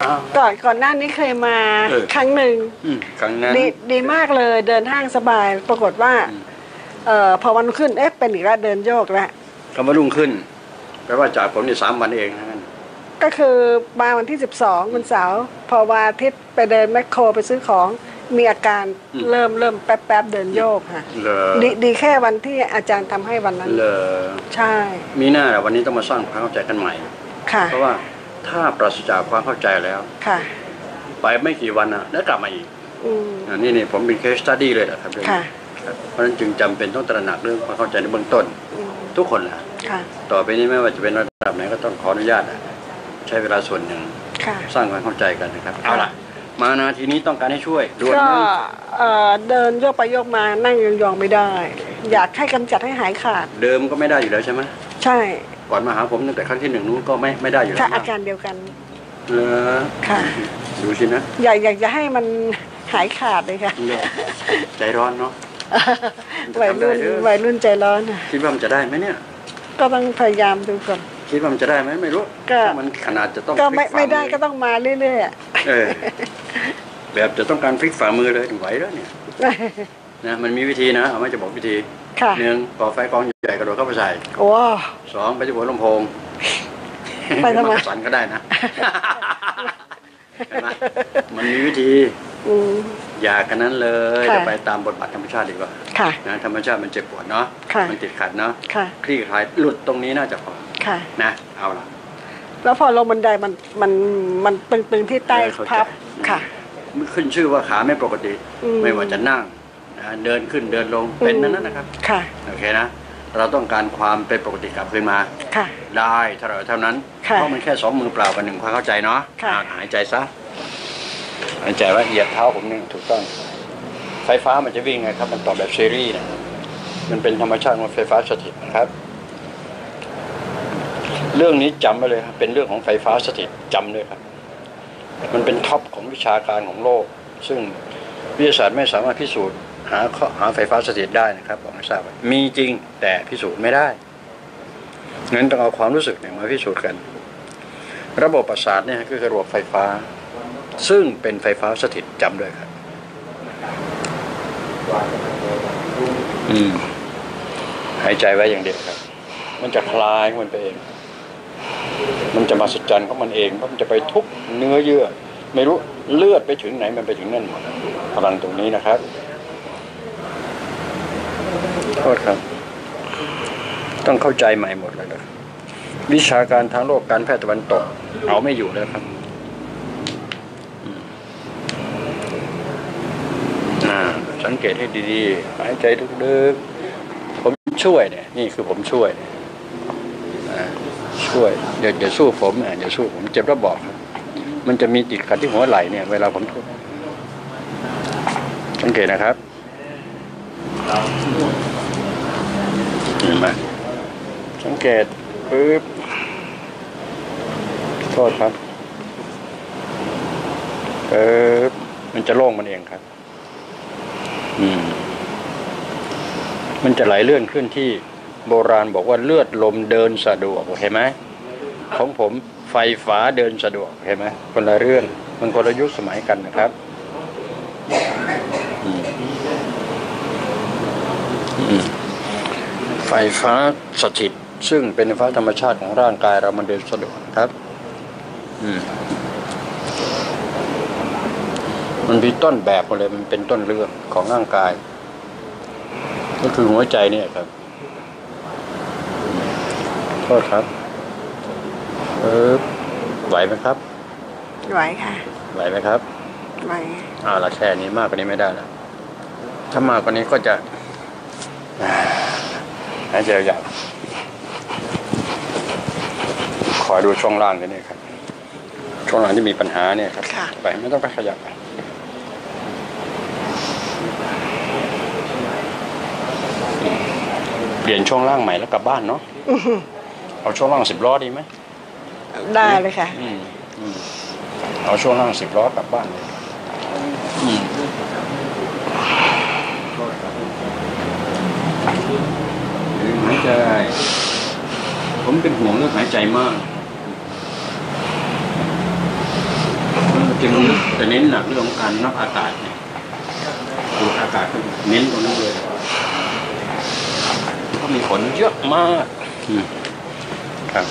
ก่อนหน้านี้เคยมาครั้งหนึ่งครั้งนั้นดีมากเลยเดินห้างสบายปรากฏว่าพอวันขึ้นเป็นอีกแล้วเดินโยกแล้วคำว่ารุ่งขึ้นแปลว่าจากผมนี่3 วันเองนะก็คือมาวันที่12วันเสาร์พอวันอาทิตย์ไปเดินแมคโครไปซื้อของมีอาการเริ่มแป๊บเดินโยกค่ะดีแค่วันที่อาจารย์ทำให้วันนั้นใช่มีหน้าวันนี้ต้องมาสร้างความเข้าใจกันใหม่เพราะว่าถ้าปราศจากความเข้าใจแล้วไปไม่กี่วันแล้วกลับมาอีกนี่ผมเป็นเคสสตัดดี้เลยนะครับเพราะฉะนั้นจึงจำเป็นต้องตระหนักเรื่องความเข้าใจในเบื้องต้นทุกคนนะต่อไปนี้ไม่ว่าจะเป็นระดับไหนก็ต้องขออนุญาตใช้เวลาส่วนหนึ่งสร้างความเข้าใจกันนะครับเอาล่ะมานาทีนี้ต้องการให้ช่วยด้วยก็เดินโยกไปโยกมานั่งยองๆไม่ได้อยากให้กำจัดให้หายขาดเดิมก็ไม่ได้อยู่แล้วใช่ไหมใช่ก่อนมาหาผมตั้งแต่ครั้งที่1นู้นก็ไม่ได้อยู่แล้วอาการเดียวกันค่ะดูสินะอยากจะให้มันหายขาดเลยค่ะใจร้อนเนาะวัยรุ่นใจร้อนคิดว่ามันจะได้ไหมเนี่ยก็ต้องพยายามดูก่อนคิดว่ามันจะได้ไหมไม่รู้ก็มันขนาดจะต้องก็ไม่ได้ก็ต้องมาเรื่อยๆแบบจะต้องการพลิกฝ่ามือเลยไหวแล้วเนี่ยนะมันมีวิธีนะเอาไม่จะบอกวิธี1ก่อไฟกองใหญ่กระโดดเข้าไปใส่2ไปที่หัวลำโพงไปทำไมสั่นก็ได้นะมันมีวิธีอย่ากันนั้นเลยจะไปตามบทบาทธรรมชาติดีกว่านะธรรมชาติมันเจ็บปวดเนาะมันติดขัดเนาะคลี่คลายหลุดตรงนี้น่าจะพอนะเอาล่ะแล้วพอลงบันไดมันตึงที่ใต้พับค่ะขึ้นชื่อว่าขาไม่ปกติไม่ว่าจะนั่งเดินขึ้นเดินลงเป็นนั้นนะครับโอเคนะเราต้องการความเป็นปกติกลับคืนมาได้เท่านั้นเพราะมันแค่2 มือเปล่ากับ1ความเข้าใจเนาะหายใจซะหายใจว่าเหยียบเท้าผมนี่ถูกต้องไฟฟ้ามันจะวิ่งไงครับมันต่อแบบซีรีส์นะมันเป็นธรรมชาติของไฟฟ้าสถิตนะครับเรื่องนี้จำไว้เลยครับเป็นเรื่องของไฟฟ้าสถิตจำเลยครับมันเป็นท็อปของวิชาการของโลกซึ่งวิทยาศาสตร์ไม่สามารถพิสูจน์หาไฟฟ้าสถิตได้นะครับบอกให้ทราบมีจริงแต่พิสูจน์ไม่ได้งั้นต้องเอาความรู้สึกมาพิสูจน์กันระบบประสาทเนี่ยคือระบบไฟฟ้าซึ่งเป็นไฟฟ้าสถิตจำด้วยครับหายใจไว้อย่างเดียวครับมันจะคลายมันไปเองมันจะมาสัจจันของมันเองมันจะไปทุกเนื้อเยื่อไม่รู้เลือดไปถึงไหนมันไปถึงนั่นหมดพลังตรงนี้นะครับโทษครับต้องเข้าใจใหม่หมดเลยนะวิชาการทางโลกการแพทย์ตะวันตกเอาไม่อยู่แล้วครับสังเกตให้ดีๆหายใจลึกๆผมช่วยเนี่ยนี่คือผมช่วยอย่าสู้ผมอย่าสู้ผมเจ็บแล้วบอกมันจะมีติดขัดที่หัวไหล่เนี่ยเวลาผมสังเกตนะครับเห็นไหมสังเกตปึ๊บโทษครับมันจะโล่งมันเองครับมันจะไหลเลื่อนขึ้นที่โบราณบอกว่าเลือดลมเดินสะดวกเห็นไหมของผมไฟฟ้าเดินสะดวกเห็นไหมคนละเรื่องมันคนละยุคสมัยกันนะครับไฟฟ้าสถิตซึ่งเป็นไฟฟ้าธรรมชาติของร่างกายเรามันเดินสะดวกครับมันมีต้นแบบอะไรมันเป็นต้นเรื่องของร่างกายก็คือหัวใจเนี่ยครับโทษครับไหวไหมครับไหวค่ะไหวไหมครับไหวละแค่นี้มากกว่านี้ไม่ได้แล้วถ้ามากกว่านี้ก็จะหายใจยาวคอยดูช่องล่างกันนี่ครับช่องล่างที่มีปัญหาเนี่ยครับไปไม่ต้องไปขยับเปลี่ยนช่วงล่างใหม่แล้วกลับบ้านเนาะเอาช่วงล่าง10 ล้อดีไหมได้เลยค่ะเอาช่วงล่าง10 ล้อกลับบ้านเลยหายใจผมเป็นห่วงเรื่องหายใจมากจึงจะเน้นหนักเรื่องของการนับอากาศเนี่ยดูอากาศก็เน้นตรงนั้นเลยก็มีผลเยอะมากครับ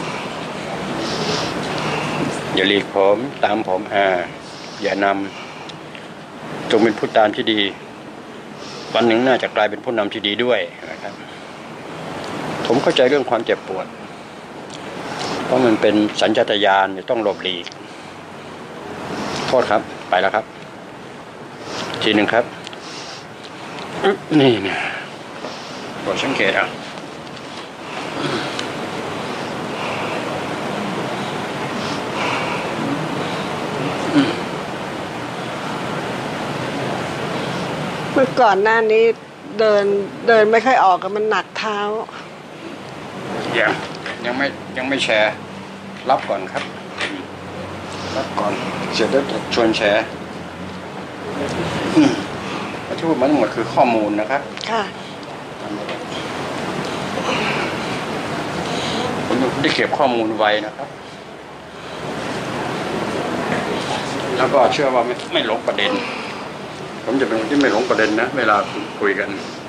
อย่าหลีกผมตามผมอย่านำจงเป็นผู้ตามที่ดีวันหนึ่งน่าจะกลายเป็นผู้นำที่ดีด้วยนะครับผมเข้าใจเรื่องความเจ็บปวดเพราะมันเป็นสัญชาตญาณจะต้องหลบหลีกโทษครับไปแล้วครับทีหนึ่งครับนี่เนี่ยโปรดสังเกตเมื่อก่อนหน้านี้เดินไม่ค่อยออกกับมันหนักเท้ายังไม่แชร์รับก่อนครับรับก่อนเสร็จแล้วชวนแชร์ที่พูดมาทั้งหมดคือข้อมูลนะครับค่ะผมได้เก็บข้อมูลไว้นะครับแล้วก็เชื่อว่าไม่หลงประเด็นผมจะเป็นคนที่ไม่หลงประเด็นนะเวลาคุยกัน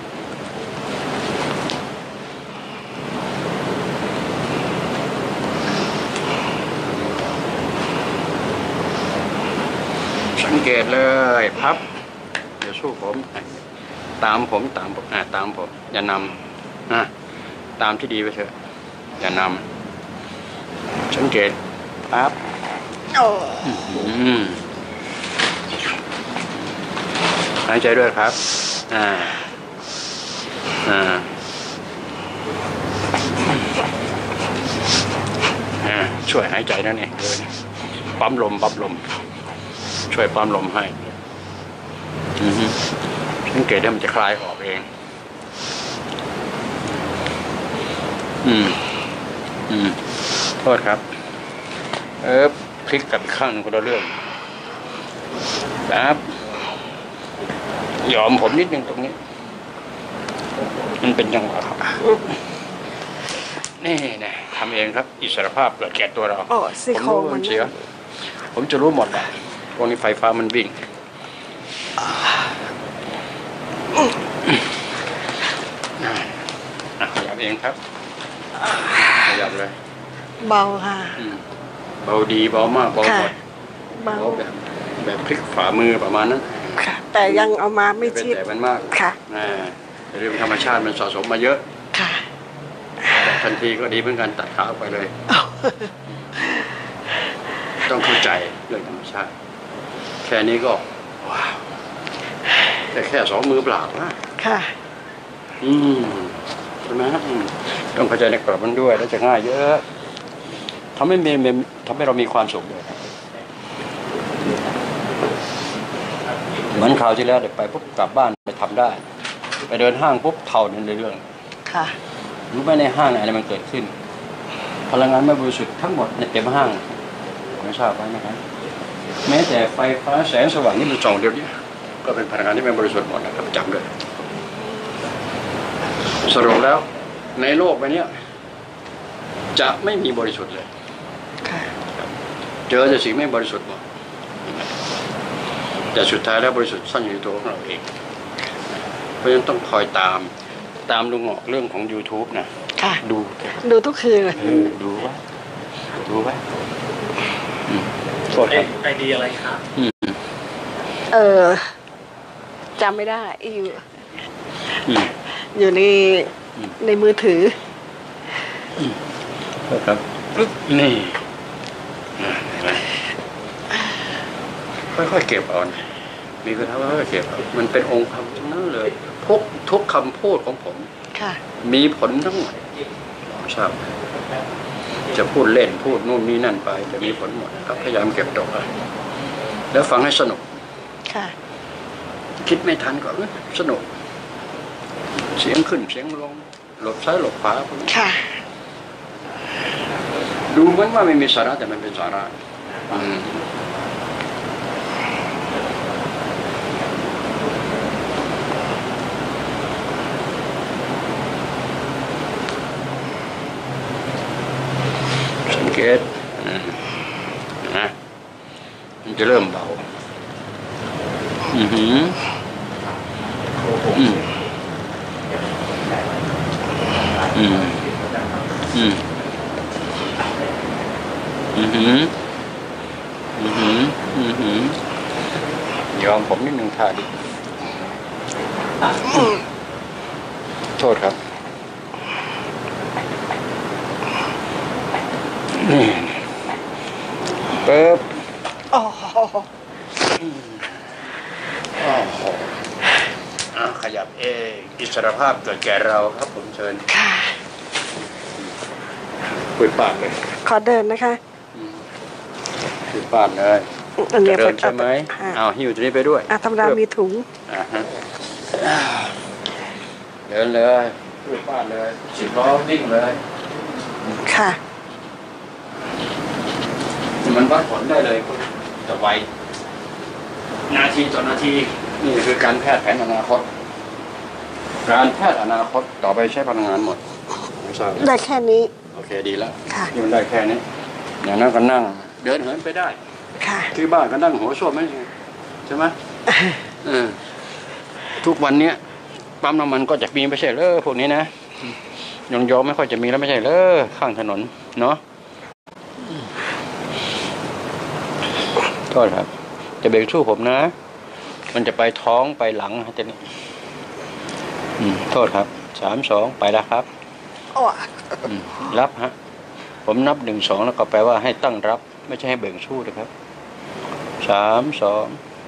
สังเกตเลยพับเดี๋ยวสู้ผมตามผมอย่านำตามที่ดีไปเถอะอย่านำสังเกตพับหายใจด้วยครับช่วยหายใจนั่นเองเลยปั๊มลมช่วยปั๊มลมให้สังเกตได้มันจะคลายออกเองโทษครับพลิกกลับข้างนึงคนละเรื่องครับยอมผมนิดนึงตรงนี้มันเป็นจังหวะครับนี่นะทำเองครับอิสรภาพเกิดแก่ตัวเราซี่โครงมันเสียผมจะรู้หมดแหละพวกนี้ไฟฟ้ามันวิ่งขยับเองครับขยับเลยเบาค่ะเบาดีเบามากเบาหมดเบาแบบพลิกฝ่ามือประมาณนั้นค่ะแต่ยังเอามาไม่ชิดแต่มันมากค่ะเรื่องธรรมชาติมันสะสมมาเยอะค่ะแต่ทันทีก็ดีเหมือนกันตัดขาไปเลยต้องเข้าใจเรื่องธรรมชาติแค่นี้ก็ว้าวแต่แค่2 มือเปล่านะค่ะใช่ไหมต้องเข้าใจในกรอบมันด้วยแล้วจะง่ายเยอะทำให้เรามีความสุขด้วยเหมือนคราวที่แล้วเดี๋ยวไปปุ๊บกลับบ้านไปทำได้ไปเดินห้างปุ๊บเท่านั้นเลยเรื่องค่ะรู้ไหมในห้างอะไรมันเกิดขึ้นพลังงานไม่บริสุทธิ์ทั้งหมดในเต็มห้างไม่ทราบไหมนะครับแม้แต่ไฟฟ้าแสงสว่างนี่มันส่องเดียวนี้ก็เป็นพลังงานที่ไม่บริสุทธิ์หมดนะครับจำเลยสรุปแล้วในโลกใบนี้จะไม่มีบริสุทธิ์เลยเจอแต่สิ่งไม่บริสุทธิ์หมดแต่สุดท้ายแล้วบริสุทธิ์ซ่อนอยู่ในตัวของเราเองเพราะฉะนั้นต้องคอยตามลุงหอกเรื่องของ YouTube นะดูทุกคืนเลยดูไว้ไอเดียอะไรครับจำไม่ได้อยู่ในมือถือครับนี่ค่อยๆเก็บเอามีกระทั่งค่อยๆเก็บเอามันเป็นองค์ธรรมทั้งนั้นเลยทุกคำพูดของผมมีผลทั้งหมดทราบจะพูดเล่นพูดนู่นนี่นั่นไปจะมีผลหมดครับพยายามเก็บตกแล้วฟังให้สนุกคิดไม่ทันก็สนุกเสียงขึ้นเสียงลงหลบซ้ายหลบขวาดูเหมือนว่าไม่มีสาระแต่มันเป็นสาระสังเกตมันจะเริ่มเบาอืมอืมอืมอืมยอมผมนิดนึงท่าดิโทษครับนี่ปึ๊บโอ้โหขยับเองอิสรภาพเกิดแก่เราครับผมเชิญค่ะคุยปากเลยขอเดินนะคะคุยปากเลยเดินใช่ไหมเอาหิ้วตัวนี้ไปด้วยธรรมดามีถุงเดินเลยคุยปากเลย10 ล้อวิ่งเลยค่ะมันวัดผลได้เลยจะไวนาทีต่อนาทีนี่คือการแพทย์แผนอนาคตการแพทย์อนาคตต่อไปใช้พลังงานหมดได้แค่นี้โอเคดีแล้วนี่มันได้แค่นี้อย่างนั้นก็นั่งเดินเหินไปได้ที่บ้านก็นั่งหัวส้วมไม่ใช่ไหมทุกวันนี้ปั๊มน้ำมันก็จะมีไม่ใช่เหรอพวกนี้นะยองไม่ค่อยจะมีแล้วไม่ใช่เหรอข้างถนนเนาะโทษครับจะเบรกสู้ผมนะมันจะไปท้องไปหลังฮะทีนี้โทษครับ3 2ไปแล้วครับรับฮะผมนับ1 2แล้วก็แปลว่าให้ตั้งรับไม่ใช่ให้เบ่งสู้นะครับ3 2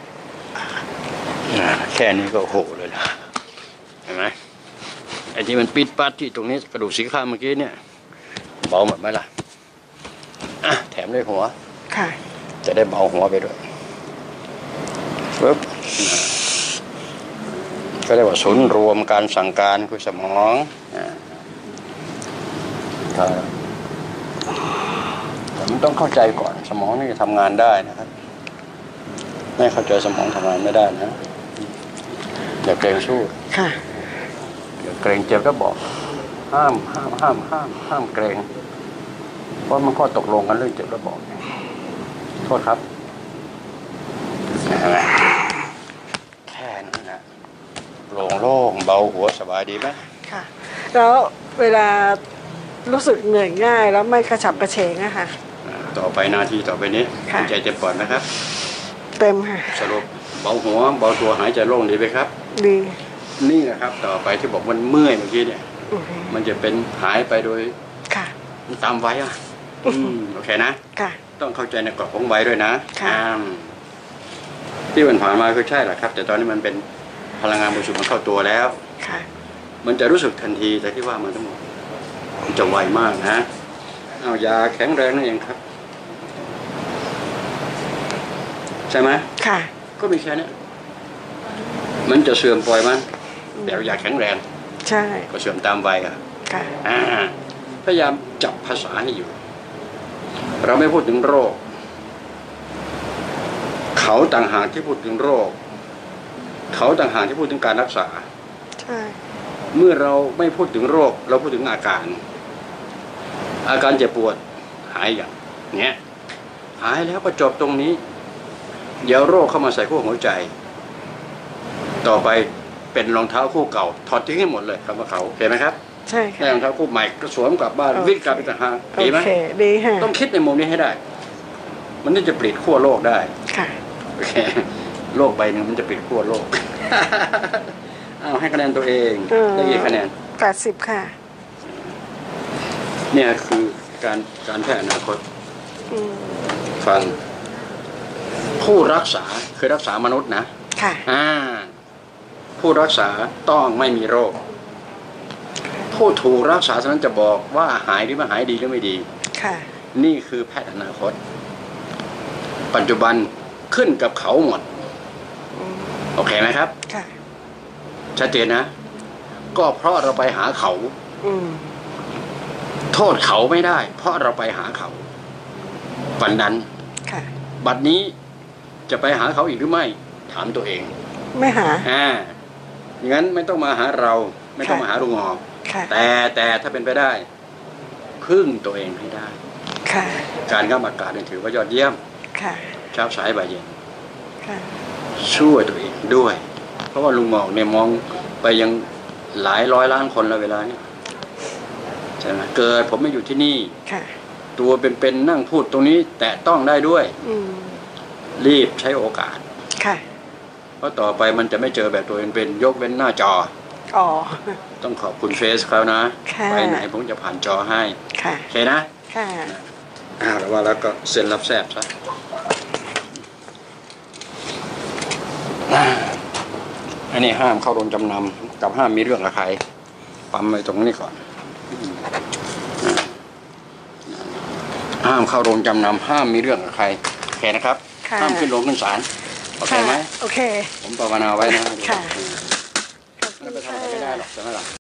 แค่นี้ก็โหเลยนะเห็นไหมไอ้ที่มันปิดปัดที่ตรงนี้กระดูกสีข้างเมื่อกี้เนี่ยเบาหมดไหมล่ะแถมด้วยหัวจะได้เบาหัวไปด้วยปึ๊บก็เรียกว่าศูนย์รวมการสั่งการคือสมองแต่มันต้องเข้าใจก่อนสมองนี่จะทำงานได้นะครับไม่เข้าใจสมองทำงานไม่ได้นะอย่าเกรงสู้อย่าเกรงเจ็บก็บอกห้ามเกรงเพราะมันข้อตกลงกันเรื่องเจ็บแล้วบอกโทษครับแค่นั้นนะโล่งเบาหัวสบายดีไหมค่ะแล้วเวลารู้สึกเหนื่อยง่ายแล้วไม่กระฉับกระเฉงอะค่ะต่อไปนาทีต่อไปนี้ใจเต็มปอดไหมครับเต็มค่ะสรุปเบาหัวเบาตัวหายใจโล่งดีไหมครับดีนี่นะครับต่อไปที่บอกมันเมื่อยเมื่อกี้เนี่ยมันจะเป็นหายไปโดยตามไว้อะโอเคนะต้องเข้าใจในกรอบของไว้ด้วยนะที่มันผ่านมาคือใช่แหละครับแต่ตอนนี้มันเป็นพลังงานบริสุทธิ์มันเข้าตัวแล้วมันจะรู้สึกทันทีแต่ที่ว่ามันทั้งหมดมันจะไวมากนะเอายาแข็งแรงนั่นเองครับใช่ไหมก็มีแค่นี้มันจะเสื่อมปล่อยมันแต่ยาแข็งแรงใช่ก็เสื่อมตามวัยค่ะพยายามจับภาษาให้อยู่เราไม่พูดถึงโรคเขาต่างหากที่พูดถึงโรคเขาต่างหากที่พูดถึงการรักษาใช่เมื่อเราไม่พูดถึงโรคเราพูดถึงอาการเจ็บปวดหายอย่างเนี้ยหายแล้วก็จบตรงนี้เดี๋ยวโรคเข้ามาใส่ขั้วหัวใจต่อไปเป็นรองเท้าคู่เก่าถอดทิ้งให้หมดเลยคำว่าเขาเห็นไหมครับใช่ค่ะรองเท้าคู่ใหม่ก็สวมกลับบ้านวิ่งกลับไปต่างหากดีไหมดีค่ะต้องคิดในมุมนี้ให้ได้มันน่าจะปลิดขั้วโลกได้ค่ะโอเคโลกใบหนึ่งมันจะปลิดขั้วโลกเอาให้คะแนนตัวเองได้กี่คะแนน 80ค่ะเนี่ยคือการแพทย์อนาคตฟังผู้รักษาคือรักษามนุษย์นะค่ะผู้รักษาต้องไม่มีโรคผู้ถูกรักษาฉะนั้นจะบอกว่าหายหรือไม่หายดีหรือไม่ดีค่ะนี่คือแพทย์อนาคตปัจจุบันขึ้นกับเขาหมดโอเคไหมครับค่ะชัดเจนนะก็เพราะเราไปหาเขาโทษเขาไม่ได้เพราะเราไปหาเขาวันนั้นบัดนี้จะไปหาเขาอีกหรือไม่ถามตัวเองไม่หาอย่างนั้นไม่ต้องมาหาเราไม่ต้องมาหาลุงหอกแต่ถ้าเป็นไปได้พึ่งตัวเองให้ได้การกรรมการถือว่ายอดเยี่ยมเช้าสายบ่ายเย็นช่วยตัวเองด้วย เพราะว่าลุงหมอกเนี่ยมองไปยังหลายร้อยล้านคนแล้วเวลาเนี่ยใช่ไหมเกิดผมไม่อยู่ที่นี่ตัวเป็นๆนั่งพูดตรงนี้แตะต้องได้ด้วยรีบใช้โอกาสเพราะต่อไปมันจะไม่เจอแบบตัวเป็นยกเว้นหน้าจอต้องขอบคุณเฟซเขานะไปไหนผมจะผ่านจอให้โอเคนะแล้วว่าแล้วก็เซ็นรับแทรกซะอันนี้ห้ามเข้าโรงจำนำกับห้ามมีเรื่องกับใครปั๊มไว้ตรงนี้ก่อนห้ามเข้าโรงจำนำห้ามมีเรื่องกับใครโอเคนะครับห้ามขึ้นโรงขึ้นศาลโอเคไหมโอเคผมภาวนาไว้นะค่ะไม่ไปทำอะไรไม่ได้หรอกใช่ไหมล่ะ